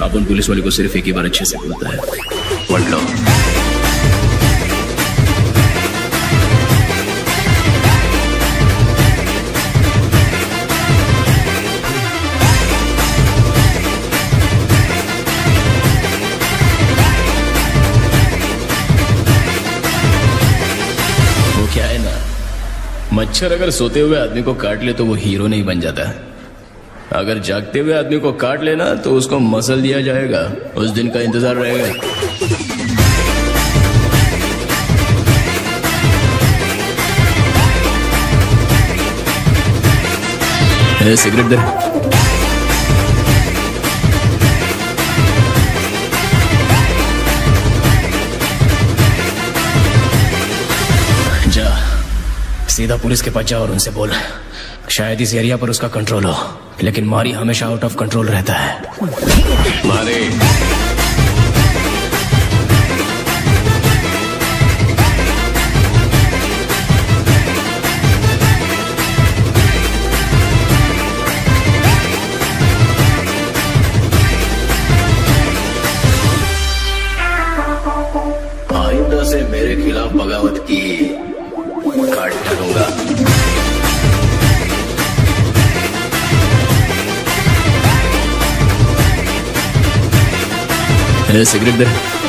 अपन police वाले को सिर्फ एक ही बार अच्छे से बोलता है, पढ़ लो। वो क्या है ना, मच्छर अगर सोते हुए आदमी को काट ले तो वो हीरो नहीं बन जाता। अगर जागते हुए आदमी को काट लेना तो उसको मसल दिया जाएगा, उस दिन का इंतजार रहेगा। सिगरेट दे। जा सीधा पुलिस के पास जा और उनसे बोल, शायद इस एरिया पर उसका कंट्रोल हो, लेकिन मारी हमेशा आउट ऑफ कंट्रोल रहता है। मारी आइंदा से मेरे खिलाफ बगावत की काट डालूंगा। सिगरेट दे।